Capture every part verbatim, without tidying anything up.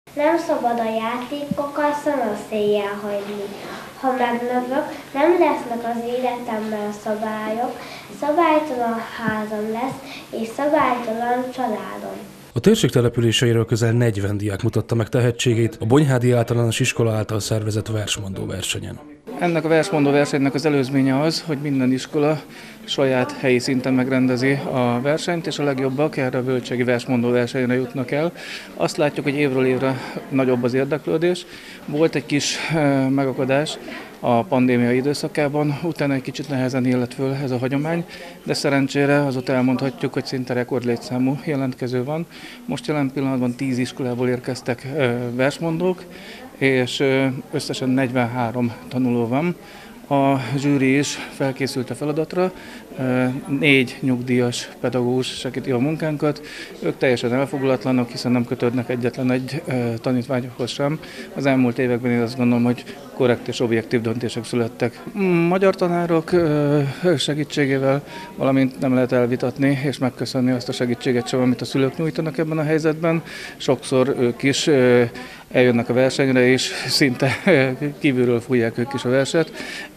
Nem szabad a játékokkal szanaszéjjel hagyni. Ha megnövök, nem lesznek az életemben szabályok, szabálytalan házam lesz, és szabálytalan családom. A térség településeiről közel negyven diák mutatta meg tehetségét a Bonyhádi Általános Iskola által szervezett versmondó versenyen. Ennek a versmondó versenynek az előzménye az, hogy minden iskola saját helyi szinten megrendezi a versenyt, és a legjobbak erre a bölcségi versmondó versenyre jutnak el. Azt látjuk, hogy évről évre nagyobb az érdeklődés. Volt egy kis megakadás a pandémia időszakában, utána egy kicsit nehezen élet föl ez a hagyomány, de szerencsére azóta elmondhatjuk, hogy szinte rekordlétszámú jelentkező van. Most jelen pillanatban tíz iskolából érkeztek versmondók, és összesen negyvenhárom tanuló van. A zsűri is felkészült a feladatra, négy nyugdíjas pedagógus segíti a munkánkat. Ők teljesen elfogulatlanok, hiszen nem kötődnek egyetlen egy tanítványokhoz sem. Az elmúlt években én azt gondolom, hogy korrekt és objektív döntések születtek. Magyar tanárok segítségével, valamint nem lehet elvitatni és megköszönni azt a segítséget sem, amit a szülők nyújtanak ebben a helyzetben. Sokszor ők is eljönnek a versenyre, és szinte kívülről fújják ők is a verset,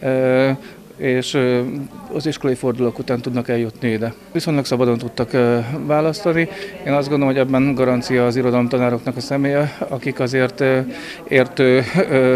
és az iskolai fordulók után tudnak eljutni ide. Viszonylag szabadon tudtak választani. Én azt gondolom, hogy ebben garancia az irodalomtanároknak a személye, akik azért értő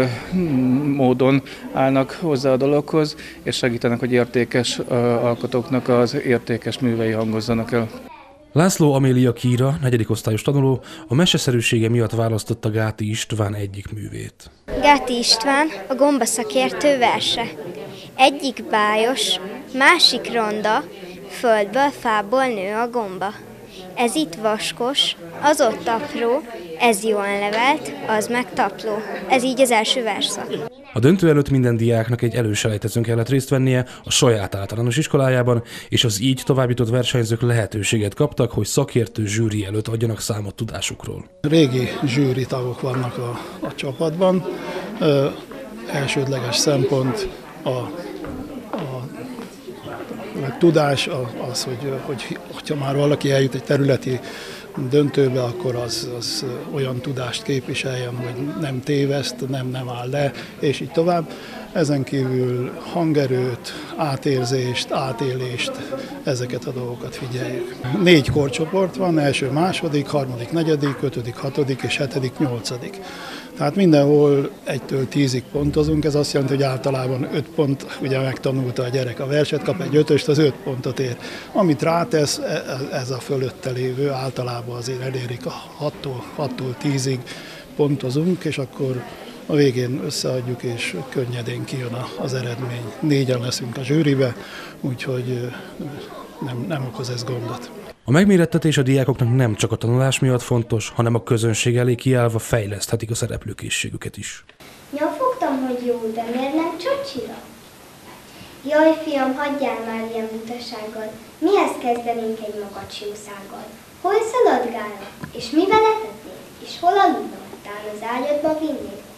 módon állnak hozzá a dologhoz, és segítenek, hogy értékes alkotóknak az értékes művei hangozzanak el. László Amélia Kíra, negyedik osztályos tanuló, a meseszerűsége miatt választotta Gáti István egyik művét. Gáti István a gomba szakértő verse. Egyik bájos, másik ronda, földből, fából nő a gomba. Ez itt vaskos, az ott apró, ez jól levelt, az meg tapló. Ez így az első verszak. A döntő előtt minden diáknak egy előselejtezőn kellett részt vennie a saját általános iskolájában, és az így továbbjutott versenyzők lehetőséget kaptak, hogy szakértő zsűri előtt adjanak számot tudásukról. Régi zsűri tagok vannak a, a csapatban. Ö, elsődleges szempont a, a, a tudás, az, hogy, hogy hogyha már valaki eljut egy területi döntőbe, akkor az, az olyan tudást képviseljen, hogy nem téveszt, nem, nem áll le, és így tovább. Ezen kívül hangerőt, átérzést, átélést, ezeket a dolgokat figyeljük. Négy korcsoport van, első, második, harmadik, negyedik, ötödik, hatodik és hetedik, nyolcadik. Tehát mindenhol egytől tízig pontozunk, ez azt jelenti, hogy általában öt pont, ugye megtanulta a gyerek a verset, kap egy ötöst, az öt pontot ér. Amit rátesz, ez a fölötte lévő, általában azért elérik a hattól tízig pontozunk, és akkor a végén összeadjuk, és könnyedén kijön az eredmény. Négyen leszünk a zsűribe, úgyhogy nem, nem okoz ez gondot. A megmérettetés a diákoknak nem csak a tanulás miatt fontos, hanem a közönség elé kiállva fejleszthetik a szereplőkészségüket is. Nyafogtam, hogy jó, de miért nem csocsira? Jaj, fiam, hagyjál már ilyen butasággal. Mihez kezdenénk egy makacsjószággal? Hol szaladgálnak, és mivel etetnénk, és hol aludnak, tán az ágyadba vinnék?